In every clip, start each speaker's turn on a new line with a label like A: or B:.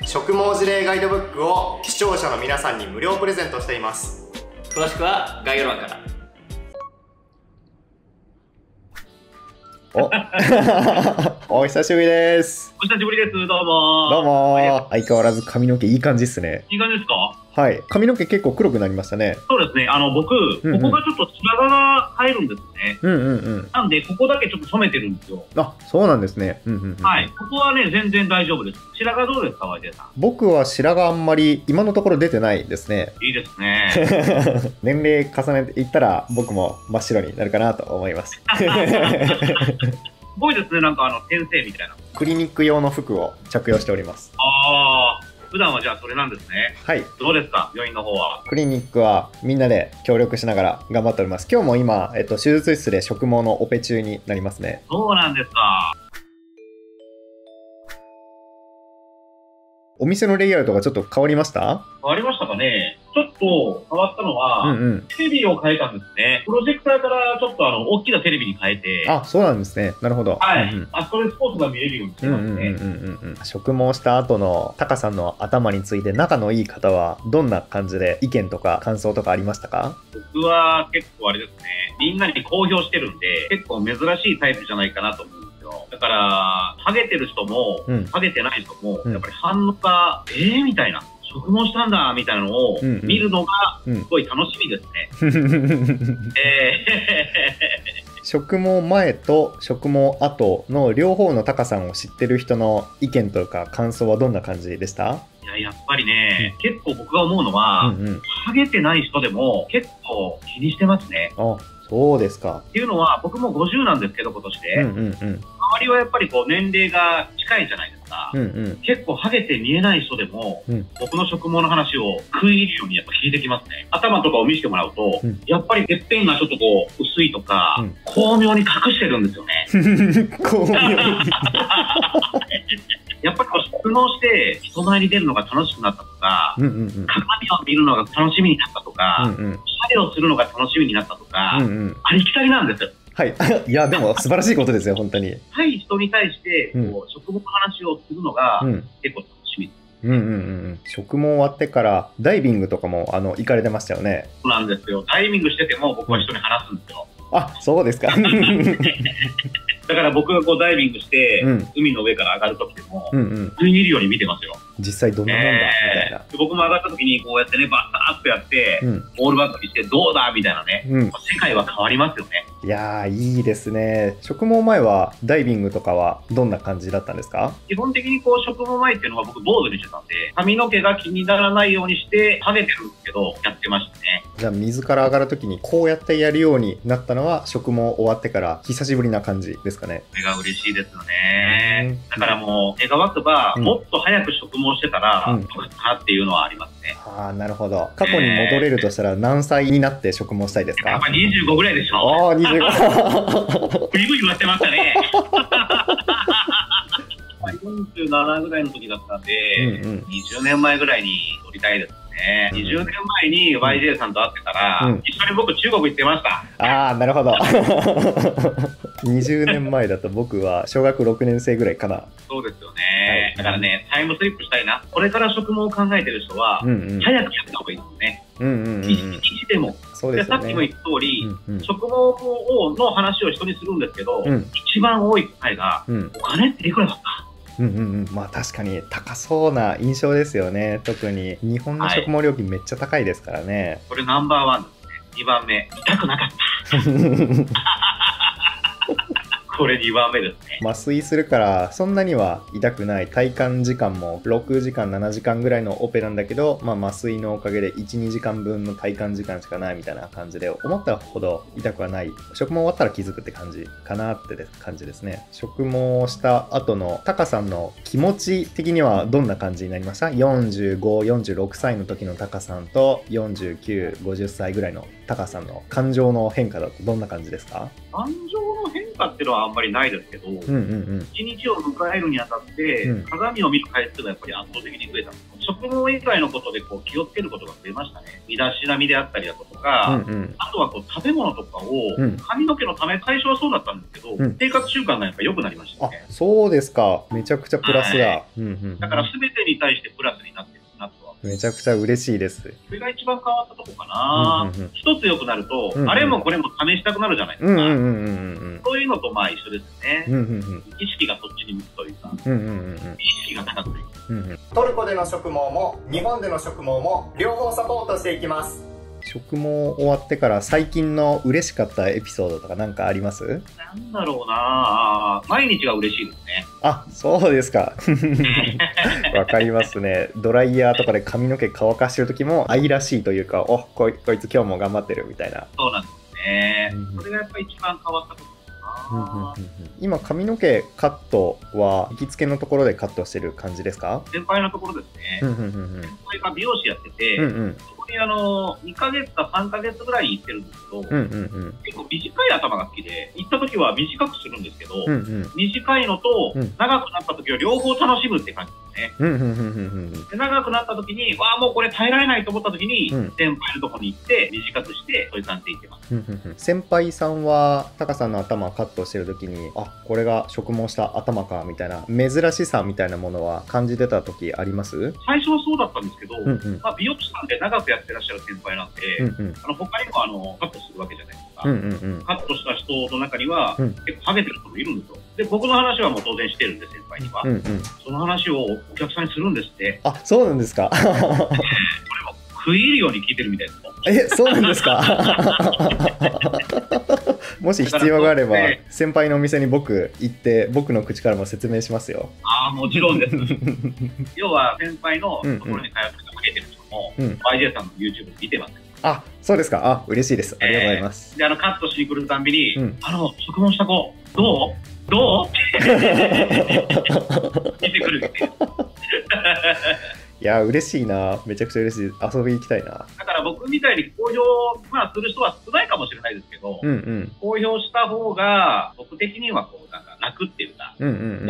A: 食毛事例ガイドブックを視聴者の皆さんに無料プレゼントしています。
B: 詳しくは概要欄から。
C: お久しぶりです。
D: お久しぶりです。どうも。
C: どうも。相変わらず髪の毛いい感じっすね。
D: いい感じですか？
C: はい。髪の毛結構黒くなりましたね。
D: そうですね。僕、ここがちょっと白髪が入るんですね。なんで、ここだけちょっと染めてるんですよ。
C: あ、そうなんですね。
D: はい。ここはね、全然大丈夫です。白髪どうですか、YJ さん。
C: 僕は白髪あんまり今のところ出てないですね。
D: いいですね。
C: 年齢重ねていったら僕も真っ白になるかなと思います。
D: すごいですね。なんか先生みたいな。
C: クリニック用の服を着用しております。
D: ああ。普段はじゃあそれなんですね。
C: はい。
D: どうですか、病院の方は。
C: クリニックはみんなで協力しながら頑張っております。今日も今、手術室で植毛のオペ中になりますね。
D: そうなんですか。
C: お店のレイアウトがちょっと変わりました？
D: 変わりましたかね。ちょっと変わったのは、テレビを変えたんですね。プロジェクターからちょっと大きなテレビに変えて。
C: あ、そうなんですね。なるほど。
D: はい。あそこでスポーツが見れるようにしてますね。
C: 植毛した後のタカさんの頭について仲のいい方はどんな感じで意見とか感想とかありましたか？
D: 僕は結構あれですね。みんなに公表してるんで、結構珍しいタイプじゃないかなと思うんですよ。だから、ハゲてる人も、ハゲてない人も、やっぱり反応が、みたいな。植毛したんだみたいなのを見るのがすごい楽しみですね。
C: 植毛前と植毛後の両方のタカさんを知ってる人の意見とか感想はどんな感じでした？
D: いや、やっぱりね、結構僕が思うのは、ハゲてない人でも結構気にしてますね。
C: あ、そうですか。
D: っていうのは、僕も50なんですけど、今年で。周りはやっぱりこう年齢が近いじゃないですか。結構ハゲて見えない人でも、僕の植毛の話を食い入るようにやっぱ聞いてきますね。頭とかを見せてもらうと、やっぱりてっぺんがちょっとこう薄いとか、巧妙に隠してるんですよね。巧妙に。やっぱりこう植毛して人前に出るのが楽しくなったとか、鏡を見るのが楽しみになったとか、作業するのが楽しみになったとか、ありきたりなんですよ。はい。
C: いや、でも素晴らしいことですよ、本当に。
D: 対人に対して、こう、植毛の話をするのが、結構楽しみです。
C: 植毛終わってからダイビングとかも行かれてましたよね。
D: そうなんですよ。ダイビングしてても僕は人に話すんですよ。
C: あ、そうですか。
D: だから僕がこうダイビングして、海の上から上がるときでも、普通に見るように見てますよ。
C: 実際どんなもんだみたいな。
D: 僕も上がったときにこうやってね、バッターっとやって、オールバックにしてどうだみたいなね、世界は変わりますよね。
C: いやー、いいですね。植毛前はダイビングとかはどんな感じだったんですか？
D: 基本的にこう植毛前っていうのは僕坊主にしてたんで、髪の毛が気にならないようにしてハゲてるんですけど、やってましたね。
C: じゃあ水から上がるときにこうやってやるようになったのは植毛終わってから久しぶりな感じですかね。
D: それが嬉しいですよね。だからもう、願わくば、もっと早く植毛してたら、よかったなっていうのはありますね。
C: ああ、なるほど。過去に戻れるとしたら何歳になって植毛したいですか？
D: やっぱ25ぐらいでしょ。
C: ああ、25。
D: ブイブイ言わってましたね。47ぐらいの時だったんで、20年前ぐらいに撮りたいですね。20年前に YJ さんと会ってたら、一緒に僕中国行ってました。
C: ああ、なるほど。20年前だと僕は小学6年生ぐらいかな。
D: そうですよね。だからね、タイムスリップしたいな。これから植毛を考えてる人は、早くやった方がいいですね。一でも。で、さっきも言った通り、植毛の話を人にするんですけど、一番多い機会が、お金っていくらだった？
C: まあ確かに高そうな印象ですよね。特に日本の植毛料金めっちゃ高いですからね。
D: これナンバーワンですね。2番目、痛くなかった。これ2番目ですね。
C: 麻酔するからそんなには痛くない。体感時間も6時間7時間ぐらいのオペなんだけど、麻酔のおかげで 1,2 時間分の体感時間しかないみたいな感じで、思ったほど痛くはない。植毛終わったら気づくって感じかなって感じですね。植毛した後のタカさんの気持ち的にはどんな感じになりました？ 45、46歳の時のタカさんと49、50歳ぐらいのタカさんの感情の変化だとどんな感じですか？
D: 感情の変化っていうのはあんまりないですけど、一日を迎えるにあたって、鏡を見る回数がやっぱり圧倒的に増えたのかもし食毛以外のことでこう気をつけることが増えましたね。身だしなみであったりだとか、あとはこう食べ物とかを、髪の毛のため、最初はそうだったんですけど、生活習慣がやっぱ良くなりましたね。
C: あ、そうですか。めちゃくちゃプラスだ。
D: だから全てに対してプラスになってるなとは。
C: めちゃくちゃ嬉しいです。
D: それが一番変わったとこかな。一つ良くなると、あれもこれも試したくなるじゃないですか。そういうのとまあ一緒ですね。意識がそっちに向くというか、意識が高くて。
A: トルコでの植毛も日本での植毛も両方サポートしていきます。
C: 植毛終わってから最近の嬉しかったエピソードとか何かあります？
D: なんだろうな、毎日が嬉しいですね。
C: あ、そうですか。わかりますね。ドライヤーとかで髪の毛乾かしてる時も愛らしいというか、こいつ今日も頑張ってるみたいな。
D: そうなんですね。それがやっぱり一番変わったことかな。
C: 今髪の毛カットは行きつけのところでカットしてる感じですか？
D: 先輩のところですね。先輩が美容師やってて、そこに2ヶ月か3ヶ月ぐらい行ってるんですけど、結構短い頭が好きで、行った時は短くするんですけど、短いのと長くなった時は両方楽しむって感じですね。で長くなった時に、わあもうこれ耐えられないと思った時に、先輩のところに行って短くしてそういう感じで行ってます。
C: 先輩さんはタカさんの頭をカットしてる時に、あ、これが植毛した頭かみたいな珍しさみたいなものは感じてた時あります？
D: 最初はそうだったんですけど、美容師さんで長くやってらっしゃる先輩なんで、他にもカットするわけじゃないですか。カットした人の中には、結構ハゲてる人もいるんですよ。で、僕の話はもう当然してるんで、先輩には。その話をお客さんにするんですって。
C: あ、そうなんですか。
D: これも食い入るように聞いてるみたいです。
C: そうなんですか。もし必要があれば、先輩のお店に僕行って、僕の口からも説明しますよ。
D: ああ、もちろんです。要は、先輩のところに通ってハゲてる人も、YJ さんの YouTube 見てます。
C: あ、そうですか。あ、嬉しいです。ありがとうございます。
D: で、カットしに来るたんびに、植毛した子、どうって見てくるみたいな。
C: いや、嬉しいな。めちゃくちゃ嬉しい。遊び行きたいな。
D: だから僕みたいに公表、する人は少ないかもしれないですけど、公表した方が、僕的にはこう、なんか楽っていうか、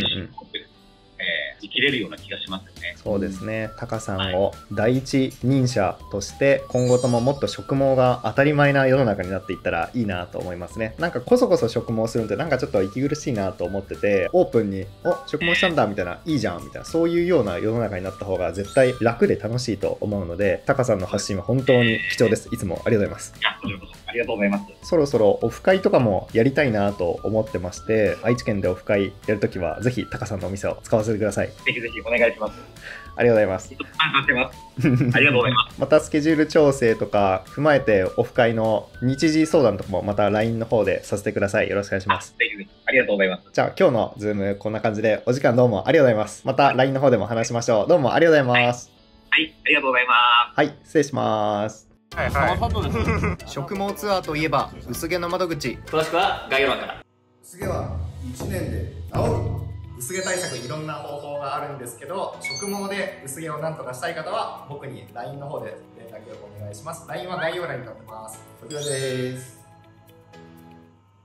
D: 生きれるような気がしますよね。
C: そうですね。タカさんを第一人者として、今後とももっと植毛が当たり前な世の中になっていったらいいなと思いますね。なんかこそこそ植毛するのってなんかちょっと息苦しいなと思ってて、オープンに、植毛したんだみたいな、いいじゃんみたいな、そういうような世の中になった方が絶対楽で楽しいと思うので、タカさんの発信は本当に貴重です。いつもありがとうございます。
D: ありがとうございます。
C: そろそろオフ会とかもやりたいなと思ってまして、愛知県でオフ会やるときはぜひタカさんのお店を使わせてください。
D: ぜひぜひお願いします。
C: ありがとうございます。
D: ありがとうございます。
C: またスケジュール調整とか踏まえてオフ会の日時相談とかもまた LINE の方でさせてください。よろしくお願いします。
D: ぜひぜひ。ありがとうございます。
C: じゃあ今日のズームこんな感じでお時間どうもありがとうございます。また LINE の方でも話しましょう。どうもありがとうございます。
D: はい、ありがとうございます。
C: はい、失礼します。
A: 植毛ツアーといえば薄毛の窓口。
B: 詳しくは概要欄から。
A: 薄毛は1年で治る。薄毛対策いろんな方法があるんですけど、植毛で薄毛をなんとかしたい方は僕に LINE の方で連絡をお願いします。 LINE は概要欄に載ってます。こちらです。